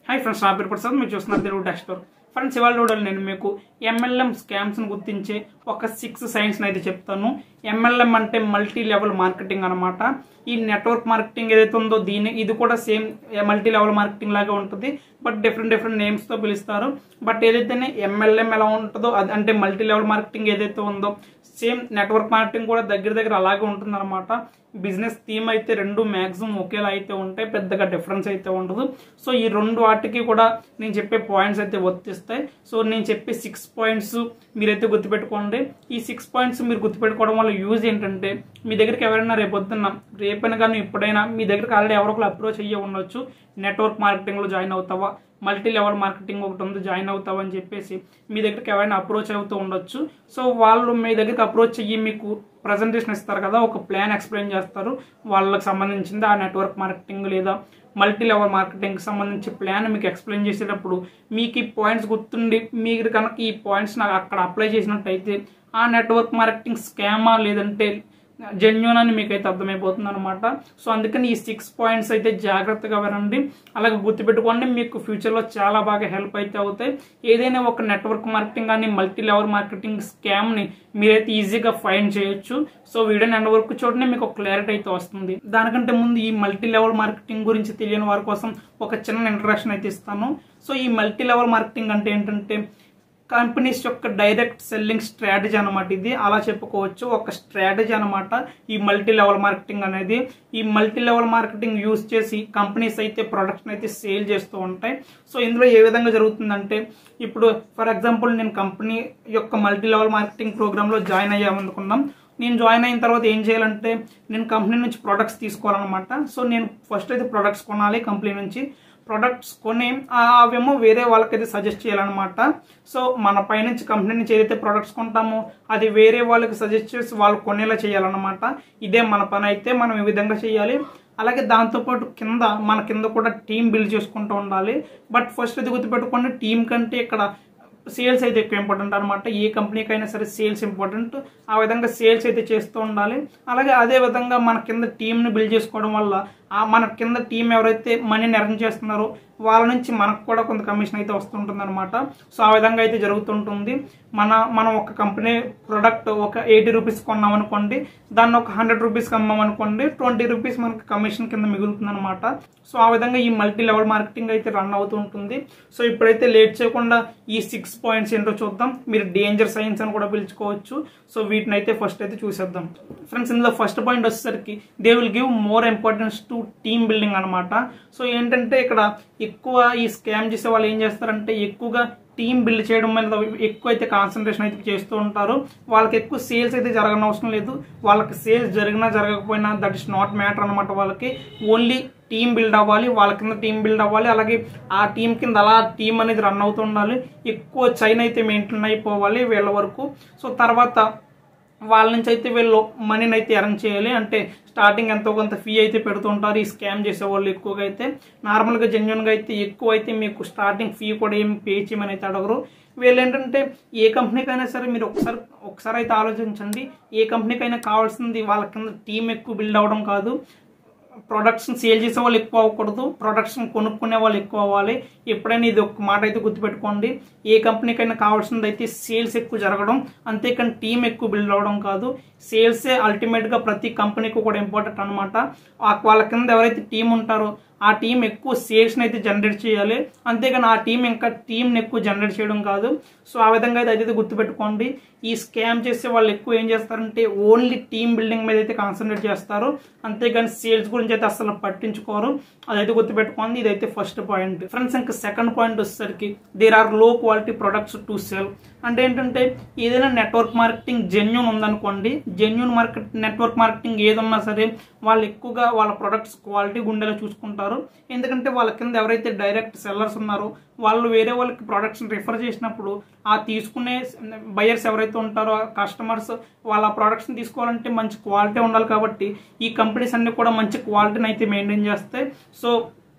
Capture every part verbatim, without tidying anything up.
Hi friends, నా పేరు ప్రసాద్. మీరు చూస్తున్నారు తెలుగు టెక్స్టోర్. ఫ్రెండ్స్, ఇవాళ చూడాలి నేను మీకు ఎంఎల్ఎం స్కామ్స్ని గుర్తించే ఒక సిక్స్ సైన్స్ని అయితే చెప్తాను. ఎంఎల్ఎం అంటే మల్టీ లెవెల్ మార్కెటింగ్ అనమాట. ఈ నెట్వర్క్ మార్కెటింగ్ ఏదైతే ఉందో దీని ఇది కూడా సేమ్ మల్టీ లెవెల్ మార్కెటింగ్ లాగా ఉంటుంది, బట్ డిఫరెంట్ డిఫరెంట్ నేమ్స్తో పిలుస్తారు. బట్ ఏదైతేనే ఎంఎల్ఎం ఎలా ఉంటుందో అది అంటే మల్టీ లెవెల్ మార్కెటింగ్ ఏదైతే ఉందో సేమ్ నెట్వర్క్ మార్కెటింగ్ కూడా దగ్గర దగ్గర అలాగే ఉంటుంది అనమాట. బిజినెస్ థీమ్ అయితే రెండు మ్యాక్సిమం ఒకేలా అయితే ఉంటాయి, పెద్దగా డిఫరెన్స్ అయితే ఉండదు. సో ఈ రెండు వాటికి కూడా నేను చెప్పే పాయింట్స్ అయితే వర్తిస్తాయి. సో నేను చెప్పే సిక్స్ పాయింట్స్ మీరైతే గుర్తుపెట్టుకోండి. ఈ సిక్స్ పాయింట్స్ మీరు గుర్తుపెట్టుకోవడం వల్ల యూజ్ ఏంటంటే, మీ దగ్గరికి ఎవరైనా రేపు వద్దున్నా రేపైనా కానీ ఎప్పుడైనా మీ దగ్గరికి ఆల్రెడీ ఎవరో ఒకరు అప్రోచ్ అయ్యే ఉండొచ్చు. నెట్వర్క్ మార్కెటింగ్లో జాయిన్ అవుతావా, మల్టీ లెవెల్ మార్కెటింగ్ ఒకటి ఉంది జాయిన్ అవుతావా అని చెప్పేసి మీ దగ్గరికి ఎవరైనా అప్రోచ్ అవుతూ ఉండొచ్చు. సో వాళ్ళు మీ దగ్గరికి అప్రోచ్ అయ్యి మీకు ప్రజెంటేషన్ ఇస్తారు కదా, ఒక ప్లాన్ ఎక్స్ప్లెయిన్ చేస్తారు వాళ్ళకి సంబంధించింది ఆ నెట్వర్క్ మార్కెటింగ్ లేదా మల్టీ లెవెల్ మార్కెటింగ్కి సంబంధించి ప్లాన్ మీకు ఎక్స్ప్లెయిన్ చేసేటప్పుడు మీకు ఈ పాయింట్స్ గుర్తుండి మీరు కనుక ఈ పాయింట్స్ నాకు అక్కడ అప్లై చేసినట్టయితే ఆ నెట్వర్క్ మార్కెటింగ్ స్కామా లేదంటే జెన్యూన్ అని మీకైతే అర్థమైపోతుంది అనమాట. సో అందుకని ఈ సిక్స్ పాయింట్స్ అయితే జాగ్రత్తగా వినండి, అలాగే గుర్తుపెట్టుకోండి. మీకు ఫ్యూచర్లో చాలా బాగా హెల్ప్ అయితే అవుతాయి. ఏదైనా ఒక నెట్వర్క్ మార్కెటింగ్ కానీ మల్టీ లెవెల్ మార్కెటింగ్ స్కామ్ని మీరైతే ఈజీగా ఫైండ్ చేయొచ్చు. సో వీడియోని ఎండ్ వరకు చూడండి, మీకు ఒక క్లారిటీ అయితే వస్తుంది. దానికంటే ముందు ఈ మల్టీ లెవెల్ మార్కెటింగ్ గురించి తెలియని వారి కోసం ఒక చిన్న ఇంట్రడక్షన్ అయితే ఇస్తాను. సో ఈ మల్టీ లెవెల్ మార్కెటింగ్ అంటే ఏంటంటే కంపెనీస్ యొక్క డైరెక్ట్ సెల్లింగ్ స్ట్రాటజీ అనమాట. ఇది అలా చెప్పుకోవచ్చు, ఒక స్ట్రాటజీ అనమాట ఈ మల్టీ లెవెల్ మార్కెటింగ్ అనేది. ఈ మల్టీ లెవెల్ మార్కెటింగ్ యూజ్ చేసి కంపెనీస్ అయితే ప్రొడక్ట్ని అయితే సేల్ చేస్తూ ఉంటాయి. సో ఇందులో ఏ విధంగా జరుగుతుందంటే, ఇప్పుడు ఫర్ ఎగ్జాంపుల్ నేను కంపెనీ యొక్క మల్టీ లెవెల్ మార్కెటింగ్ ప్రోగ్రాంలో జాయిన్ అయ్యామనుకున్నాం. నేను జాయిన్ అయిన తర్వాత ఏం చేయాలంటే, నేను కంపెనీ నుంచి ప్రొడక్ట్స్ తీసుకోవాలన్నమాట. సో నేను ఫస్ట్ అయితే ప్రొడక్ట్స్ కొనాలి కంపెనీ నుంచి. ప్రొడక్ట్స్ కొని అవేమో వేరే వాళ్ళకైతే సజెస్ట్ చేయాలన్నమాట. సో మన పైనుంచి కంపెనీ నుంచి ఏదైతే ప్రొడక్ట్స్ కొంటామో అది వేరే వాళ్ళకి సజెస్ట్ చేసి వాళ్ళు కొనేలా చేయాలన్నమాట. ఇదే మన పని అయితే మనం ఈ విధంగా చేయాలి. అలాగే దాంతోపాటు కింద మన కింద కూడా టీం బిల్డ్ చేసుకుంటూ ఉండాలి. బట్ ఫస్ట్ ఇది గుర్తుపెట్టుకోండి, టీం కంటే ఇక్కడ సేల్స్ అయితే ఎక్కువ ఇంపార్టెంట్ అనమాట. ఏ కంపెనీకి అయినా సరే సేల్స్ ఇంపార్టెంట్. ఆ విధంగా సేల్స్ అయితే చేస్తూ ఉండాలి. అలాగే అదే విధంగా మన కింద టీంని బిల్డ్ చేసుకోవడం వల్ల ఆ మన కింద టీం ఎవరైతే మనీని ఎర్న్ చేస్తున్నారో వాళ్ళ నుంచి మనకు కూడా కొంత కమిషన్ అయితే వస్తుంటుంది అనమాట. సో ఆ విధంగా అయితే జరుగుతుంటుంది. మన మనం ఒక కంపెనీ ప్రొడక్ట్ ఒక ఎయిటీ రూపీస్ కొన్నాం అనుకోండి, దాన్ని ఒక హండ్రెడ్ రూపీస్కి అమ్మాం అనుకోండి, ట్వంటీ రూపీస్ మనకి కమిషన్ కింద మిగులుతుంది అనమాట. సో ఆ విధంగా ఈ మల్టీ లెవెల్ మార్కెటింగ్ అయితే రన్ అవుతూ ఉంటుంది. సో ఇప్పుడైతే లేట్ చేయకుండా ఈ సిక్స్ పాయింట్స్ ఏంటో చూద్దాం. మీరు డేంజర్ సైన్స్ అని కూడా పిలుచుకోవచ్చు. సో వీటిని అయితే ఫస్ట్ అయితే చూసేద్దాం. ఫ్రెండ్స్, ఇందులో ఫస్ట్ పాయింట్ వచ్చేసరికి they will give more importance to team building అనమాట. సో ఏంటంటే ఇక్కడ ఎక్కువ ఈ స్కామ్ చేసే వాళ్ళు ఏం చేస్తారంటే ఎక్కువగా టీం బిల్డ్ చేయడం మీద ఎక్కువ అయితే కాన్సన్ట్రేషన్ అయితే చేస్తూ ఉంటారు. వాళ్ళకి ఎక్కువ సేల్స్ అయితే జరగని అవసరం లేదు. వాళ్ళకి సేల్స్ జరిగినా జరగకపోయినా దట్ ఇస్ నాట్ మ్యాటర్ అనమాట. వాళ్ళకి ఓన్లీ టీం బిల్డ్ అవ్వాలి, వాళ్ళ కింద టీం బిల్డ్ అవ్వాలి. అలాగే ఆ టీం కింద అలా టీం అనేది రన్ అవుతూ ఉండాలి. ఎక్కువ చైన్ అయితే మెయింటైన్ అయిపోవాలి వీళ్ళ వరకు. సో తర్వాత వాళ్ళ నుంచి అయితే వీళ్ళు మనీని అయితే ఎర్న్ చేయాలి. అంటే స్టార్టింగ్ ఎంతో కొంత ఫీ అయితే పెడుతూ ఉంటారు ఈ స్కామ్ చేసే వాళ్ళు ఎక్కువగా. అయితే నార్మల్గా జెన్యున్గా అయితే ఎక్కువ అయితే మీకు స్టార్టింగ్ ఫీ కూడా ఏమి పే చేయమని అయితే అడగరు. వీళ్ళు ఏంటంటే ఏ కంపెనీకైనా సరే మీరు ఒకసారి ఒకసారి అయితే ఆలోచించండి. ఏ కంపెనీకైనా కావాల్సింది వాళ్ళ కింద టీం ఎక్కువ బిల్డ్ అవ్వడం కాదు, ప్రొడక్ట్స్ని సేల్ చేసే వాళ్ళు ఎక్కువ అవ్వకూడదు, ప్రొడక్ట్స్ని కొనుక్కునే వాళ్ళు ఎక్కువ అవ్వాలి. ఎప్పుడైనా ఇది ఒక మాట అయితే గుర్తుపెట్టుకోండి. ఏ కంపెనీకైనా కావాల్సింది అయితే సేల్స్ ఎక్కువ జరగడం, అంతేకాని టీం ఎక్కువ బిల్డ్ అవ్వడం కాదు. సేల్సే అల్టిమేట్గా ప్రతి కంపెనీకి కూడా ఇంపార్టెంట్ అనమాట. వాళ్ళ కింద ఎవరైతే టీం ఉంటారో ఆ టీం ఎక్కువ సేల్స్ని అయితే జనరేట్ చేయాలి, అంతేగాని ఆ టీం ఇంకా టీంని ఎక్కువ జనరేట్ చేయడం కాదు. సో ఆ విధంగా అయితే అదైతే గుర్తుపెట్టుకోండి. ఈ స్కామ్ చేసే వాళ్ళు ఎక్కువ ఏం చేస్తారంటే ఓన్లీ టీమ్ బిల్డింగ్ మీద అయితే కాన్సన్ట్రేట్ చేస్తారు, అంతేగాని సేల్స్ గురించి అయితే అసలు పట్టించుకోరు. అదైతే గుర్తుపెట్టుకోండి. ఇదైతే ఫస్ట్ పాయింట్. ఫ్రెండ్స్, ఇంకా సెకండ్ పాయింట్ వచ్చేసరికి there are low quality products to sell. అంటే ఏంటంటే ఏదైనా నెట్వర్క్ మార్కెటింగ్ జెన్యూన్ ఉందనుకోండి, జెన్యూన్ మార్కెట్ నెట్వర్క్ మార్కెటింగ్ ఏదన్నా సరే వాళ్ళు ఎక్కువగా వాళ్ళ ప్రొడక్ట్స్ క్వాలిటీ గుండెలా చూసుకుంటారు. ఎందుకంటే వాళ్ళ కింద ఎవరైతే డైరెక్ట్ సెల్లర్స్ ఉన్నారో వాళ్ళు వేరే వాళ్ళకి ప్రొడక్ట్స్ని రిఫర్ చేసినప్పుడు ఆ తీసుకునే బయర్స్ ఎవరైతే ఉంటారో కస్టమర్స్ వాళ్ళ ప్రొడక్ట్స్ని తీసుకోవాలంటే మంచి క్వాలిటీ ఉండాలి. కాబట్టి ఈ కంపెనీస్ అన్ని కూడా మంచి క్వాలిటీని అయితే మెయింటైన్ చేస్తాయి. సో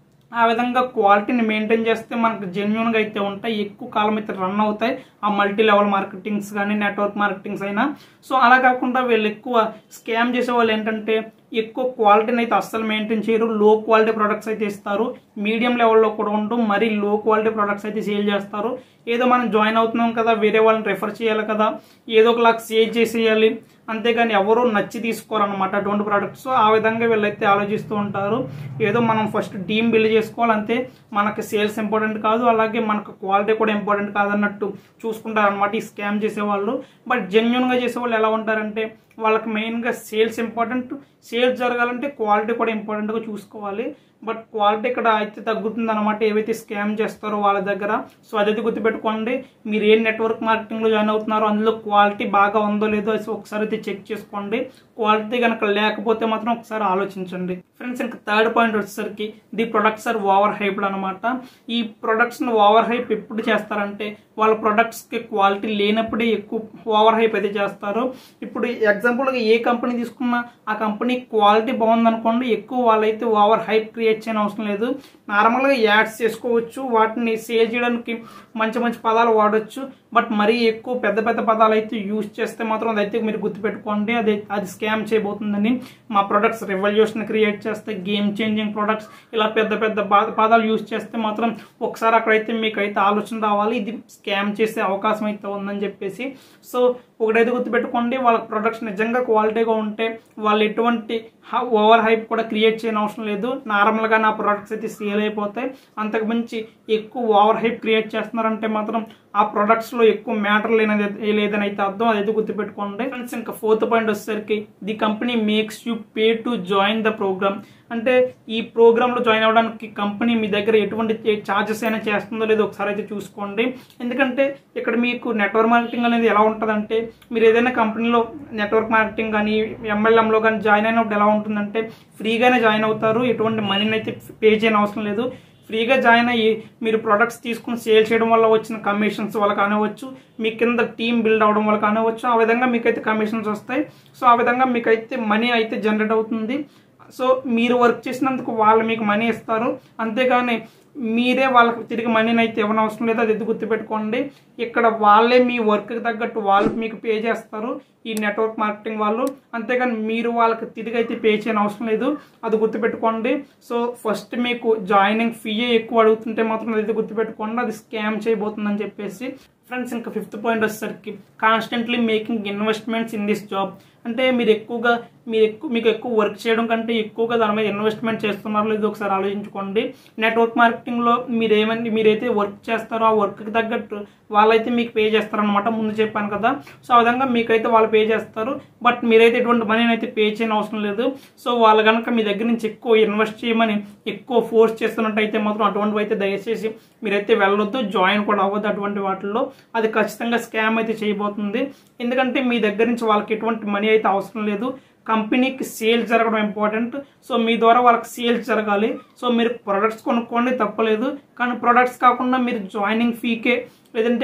ఆ విధంగా క్వాలిటీని మెయింటైన్ చేస్తే మనకు జెన్యూన్గా అయితే ఉంటాయి, ఎక్కువ కాలం అయితే రన్ అవుతాయి ఆ మల్టీ లెవెల్ మార్కెటింగ్స్ కానీ నెట్వర్క్ మార్కెటింగ్స్ అయినా. సో అలా కాకుండా వీళ్ళు ఎక్కువ స్కామ్ చేసే వాళ్ళు ఏంటంటే ఎక్కువ క్వాలిటీని అయితే అస్సలు మెయింటైన్ చేయరు, లో క్వాలిటీ ప్రొడక్ట్స్ అయితే ఇస్తారు, మీడియం లెవెల్లో కూడా ఉంటూ మరీ లో క్వాలిటీ ప్రొడక్ట్స్ అయితే సేల్ చేస్తారు. ఏదో మనం జాయిన్ అవుతున్నాం కదా, వేరే వాళ్ళని రెఫర్ చేయాలి కదా, ఏదో ఒకలాగా సేల్ చేసేయాలి, అంతేగాని ఎవరు నచ్చి తీసుకోరనమాట అటువంటి ప్రొడక్ట్స్. ఆ విధంగా వీళ్ళైతే ఆలోచిస్తూ ఉంటారు. ఏదో మనం ఫస్ట్ టీమ్ బిల్డ్ చేసుకోవాలి అంతే, మనకి సేల్స్ ఇంపార్టెంట్ కాదు, అలాగే మనకు క్వాలిటీ కూడా ఇంపార్టెంట్ కాదన్నట్టు చూసుకుంటారు అనమాట ఈ స్కామ్ చేసేవాళ్ళు. బట్ జెన్యున్గా చేసేవాళ్ళు ఎలా ఉంటారంటే వాళ్ళకి మెయిన్గా సేల్స్ ఇంపార్టెంట్, సేల్స్ జరగాలంటే క్వాలిటీ కూడా ఇంపార్టెంట్గా చూసుకోవాలి. బట్ క్వాలిటీ ఇక్కడ అయితే తగ్గుతుంది అనమాట ఏవైతే స్కామ్ చేస్తారో వాళ్ళ దగ్గర. సో అదైతే గుర్తుపెట్టుకోండి. మీరు ఏ నెట్వర్క్ మార్కెటింగ్లో జాయిన్ అవుతున్నారో అందులో క్వాలిటీ బాగా ఉందో లేదో ఒకసారి అయితే చెక్ చేసుకోండి. క్వాలిటీ కనుక లేకపోతే మాత్రం ఒకసారి ఆలోచించండి. ఫ్రెండ్స్ ఇంకా థర్డ్ పాయింట్ వచ్చేసరికి the products are overhyped అనమాట. ఈ ప్రొడక్ట్స్ని ఓవర్ హైప్ ఎప్పుడు చేస్తారంటే వాళ్ళ ప్రొడక్ట్స్కి క్వాలిటీ లేనప్పుడే ఎక్కువ ఓవర్ హైప్ అయితే చేస్తారు. ఇప్పుడు ఎగ్జాంపుల్గా ఏ కంపెనీ తీసుకున్నా ఆ కంపెనీ క్వాలిటీ బాగుందనుకోండి, ఎక్కువ వాళ్ళైతే ఓవర్ హైప్ క్రియేట్ చేయని అవసరం లేదు. నార్మల్గా యాడ్స్ చేసుకోవచ్చు, వాటిని సేల్ చేయడానికి మంచి మంచి పదాలు వాడచ్చు. బట్ మరీ ఎక్కువ పెద్ద పెద్ద పదాలు అయితే యూజ్ చేస్తే మాత్రం అదైతే మీరు గుర్తుపెట్టుకోండి, అది అది స్కామ్ చేయబోతుందని. మా ప్రొడక్ట్స్ రెవల్యూషన్ క్రియేట్ చేస్తే, గేమ్ చేంజింగ్ ప్రొడక్ట్స్ ఇలా పెద్ద పెద్ద పదాలు యూజ్ చేస్తే మాత్రం ఒకసారి అక్కడైతే మీకు అయితే ఆలోచన రావాలి, ఇది స్కామ్ చేసే అవకాశం అయితే ఉందని చెప్పేసి. సో ఒకటైతే గుర్తుపెట్టుకోండి, వాళ్ళ ప్రొడక్ట్స్ నిజంగా క్వాలిటీగా ఉంటే వాళ్ళు ఎటువంటి ఓవర్ హైప్ కూడా క్రియేట్ చేయని అవసరం లేదు. నార్మల్గా నా ప్రొడక్ట్స్ అయితే సేల్ అయిపోతాయి. అంతకు మించి ఎక్కువ ఓవర్ హైప్ క్రియేట్ చేస్తున్నారంటే మాత్రం ఆ ప్రొడక్ట్స్లో ఎక్కువ మ్యాటర్ లేనది లేదని అయితే అర్థం, అదైతే గుర్తుపెట్టుకోండి. ఫ్రెండ్స్ ఇంకా ఫోర్త్ పాయింట్ వచ్చేసరికి the company makes you pay to join the programme. అంటే ఈ ప్రోగ్రాంలో జాయిన్ అవ్వడానికి కంపెనీ మీ దగ్గర ఎటువంటి ఛార్జెస్ అయినా చేస్తుందో లేదో ఒకసారి అయితే చూసుకోండి. ఎందుకంటే ఇక్కడ మీకు నెట్వర్క్ మార్కెటింగ్ అనేది ఎలా ఉంటుందంటే, మీరు ఏదైనా కంపెనీలో నెట్వర్క్ మార్కెటింగ్ కానీ ఎంఎల్ఎంలో కానీ జాయిన్ అయినప్పుడు ఎలా ఉంటుందంటే ఫ్రీగానే జాయిన్ అవుతారు, ఎటువంటి మనీని అయితే పే చేయని అవసరం లేదు. ఫ్రీగా జాయిన్ అయ్యి మీరు ప్రొడక్ట్స్ తీసుకుని సేల్ చేయడం వల్ల వచ్చిన కమిషన్స్ వల్ల కానివ్వచ్చు, మీ కింద టీమ్ బిల్డ్ అవడం వల్ల కానివ్వచ్చు, ఆ విధంగా మీకైతే కమిషన్స్ వస్తాయి. సో ఆ విధంగా మీకైతే మనీ అయితే జనరేట్ అవుతుంది. సో మీరు వర్క్ చేసినందుకు వాళ్ళు మీకు మనీ ఇస్తారు, అంతేగాని మీరే వాళ్ళకి తిరిగి మనీని అయితే ఇవ్వనవసరం అవసరం లేదు. అది గుర్తుపెట్టుకోండి. ఇక్కడ వాళ్ళే మీ వర్క్కి తగ్గట్టు వాళ్ళు మీకు పే చేస్తారు, ఈ నెట్వర్క్ మార్కెటింగ్ వాళ్ళు, అంతేగాని మీరు వాళ్ళకి తిరిగి అయితే పే చేయని అవసరం లేదు. అది గుర్తుపెట్టుకోండి. సో ఫస్ట్ మీకు జాయినింగ్ ఫీ ఎక్కువ అడుగుతుంటే మాత్రం అది గుర్తుపెట్టుకోండి, అది స్కామ్ చేయబోతుందని చెప్పేసి. ఫ్రెండ్స్ ఇంకా ఫిఫ్త్ పాయింట్ వచ్చేసరికి constantly making investments in this job. అంటే మీరు ఎక్కువగా మీరు ఎక్కువ మీకు ఎక్కువ వర్క్ చేయడం కంటే ఎక్కువగా దాని మీద ఇన్వెస్ట్మెంట్ చేస్తున్నారో లేదో ఒకసారి ఆలోచించుకోండి. నెట్వర్క్ మార్కెటింగ్లో మీరు ఏమని మీరైతే వర్క్ చేస్తారో ఆ వర్క్కి తగ్గట్టు వాళ్ళైతే మీకు పే చేస్తారనమాట, ముందు చెప్పాను కదా. సో ఆ విధంగా మీకైతే వాళ్ళు పే చేస్తారు, బట్ మీరైతే ఎటువంటి మనీని అయితే పే చేయని అవసరం లేదు. సో వాళ్ళు కనుక మీ దగ్గర నుంచి ఎక్కువ ఇన్వెస్ట్ చేయమని ఎక్కువ ఫోర్స్ చేస్తున్నట్టయితే మాత్రం అటువంటివి అయితే దయచేసి మీరైతే వెళ్ళొద్దు, జాయిన్ కూడా అవ్వద్దు అటువంటి వాటిల్లో. అది ఖచ్చితంగా స్కామ్ అయితే చేయబోతుంది. ఎందుకంటే మీ దగ్గర నుంచి వాళ్ళకి ఎటువంటి మనీ అయితే అవసరం లేదు, కంపెనీకి సేల్స్ జరగడం ఇంపార్టెంట్. సో మీ ద్వారా వాళ్ళకి సేల్స్ జరగాలి. సో మీరు ప్రొడక్ట్స్ కొనుక్కోండి తప్పలేదు, కానీ ప్రొడక్ట్స్ కాకుండా మీరు జాయినింగ్ ఫీకే లేదంటే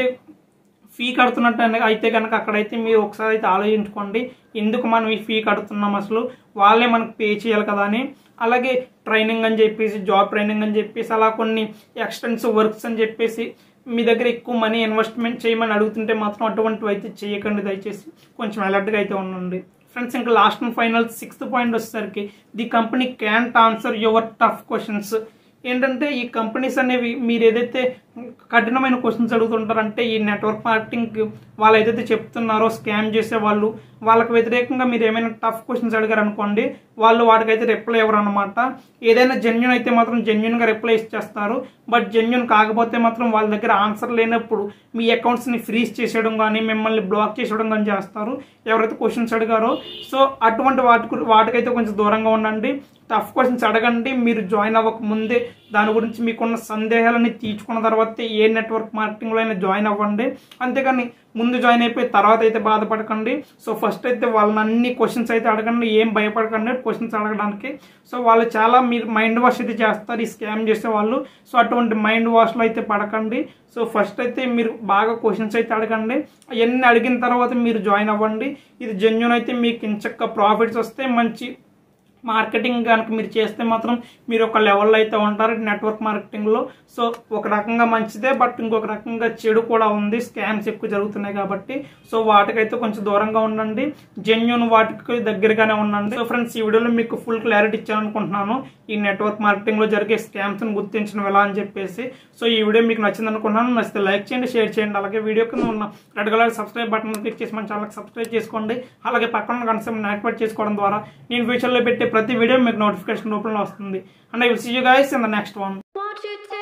ఫీ కడుతున్నట్టు అయితే కనుక అక్కడైతే మీరు ఒకసారి అయితే ఆలోచించుకోండి, ఎందుకు మనం ఈ ఫీ కడుతున్నాం, అసలు వాళ్ళే మనకు పే చేయాలి కదా అని. అలాగే ట్రైనింగ్ అని చెప్పేసి, జాబ్ ట్రైనింగ్ అని చెప్పేసి, అలా కొన్ని ఎక్స్టెన్సివ్ వర్క్స్ అని చెప్పేసి మీ దగ్గర ఎక్కువ మనీ ఇన్వెస్ట్మెంట్ చేయమని అడుగుతుంటే మాత్రం అటువంటివి అయితే చేయకండి, దయచేసి కొంచెం అలర్ట్గా అయితే ఉండండి. ఫ్రెండ్స్ ఇంకా last and final sixth point వచ్చేసరికి the company can't answer your tough questions. ఏంటంటే ఈ కంపెనీస్ అనేవి మీరు ఏదైతే కఠినమైన క్వశ్చన్స్ అడుగుతుంటారంటే ఈ నెట్వర్క్ మార్కెటింగ్ వాళ్ళు ఏదైతే చెప్తున్నారో స్కామ్ చేసే వాళ్ళు, వాళ్ళకి వ్యతిరేకంగా మీరు ఏమైనా టఫ్ క్వశ్చన్స్ అడిగారు అనుకోండి, వాళ్ళు వాటికైతే రిప్లై ఇవ్వరు అనమాట. ఏదైనా జెన్యున్ అయితే మాత్రం జెన్యున్గా రిప్లై ఇచ్చేస్తారు, బట్ జెన్యున్ కాకపోతే మాత్రం వాళ్ళ దగ్గర ఆన్సర్ లేనప్పుడు మీ అకౌంట్స్ని ఫ్రీజ్ చేసేయడం కానీ మిమ్మల్ని బ్లాక్ చేసేయడం కానీ చేస్తారు ఎవరైతే క్వశ్చన్స్ అడిగారో. సో అటువంటి వాటి వాటికైతే కొంచెం దూరంగా ఉండండి. టఫ్ క్వశ్చన్స్ అడగండి, మీరు జాయిన్ అవ్వక ముందే దాని గురించి మీకున్న సందేహాలని తీర్చుకున్న తర్వాత ఏ నెట్వర్క్ మార్కెటింగ్లో అయినా జాయిన్ అవ్వండి, అంతేకాని ముందు జాయిన్ అయిపోయి తర్వాత అయితే బాధపడకండి. సో ఫస్ట్ అయితే వాళ్ళని అన్ని క్వశ్చన్స్ అయితే అడగండి, ఏం భయపడకండి క్వశ్చన్స్ అడగడానికి. సో వాళ్ళు చాలా మీరు మైండ్ వాష్ అయితే చేస్తారు ఈ స్కామ్ చేసే వాళ్ళు. సో అటువంటి మైండ్ వాష్లో అయితే పడకండి. సో ఫస్ట్ అయితే మీరు బాగా క్వశ్చన్స్ అయితే అడగండి, అవన్నీ అడిగిన తర్వాత మీరు జాయిన్ అవ్వండి. ఇది జెన్యూన్ అయితే మీకు ఇంచక్క ప్రాఫిట్స్ వస్తే మంచి మార్కెటింగ్ కనుక మీరు చేస్తే మాత్రం మీరు ఒక లెవెల్లో అయితే ఉంటారు నెట్వర్క్ మార్కెటింగ్లో. సో ఒక రకంగా మంచిదే, బట్ ఇంకొక రకంగా చెడు కూడా ఉంది. స్కామ్స్ ఎక్కువ జరుగుతున్నాయి కాబట్టి సో వాటికైతే కొంచెం దూరంగా ఉండండి, జెన్యూన్ వాటికి దగ్గరగానే ఉండండి. సో ఫ్రెండ్స్, ఈ వీడియోలో మీకు ఫుల్ క్లారిటీ ఇచ్చాను అనుకుంటున్నాను ఈ నెట్వర్క్ మార్కెటింగ్లో జరిగే స్కామ్స్ని గుర్తించడం ఎలా అని చెప్పేసి. సో ఈ వీడియో మీకు నచ్చింది అనుకుంటున్నాను. నచ్చితే లైక్ చేయండి, షేర్ చేయండి. అలాగే వీడియో కింద ఉన్న red colour subscribe button click చేసి మన ఛానల్కి సబ్స్క్రైబ్ చేసుకోండి. అలాగే పక్కన కన్సెప్ట్ యాక్టివేట్ చేసుకోవడం ద్వారా నేను ఫ్యూచర్లో పెట్టే ప్రతి వీడియో మీకు నోటిఫికేషన్ రూపంలో వస్తుంది. And I will see you guys in the next one.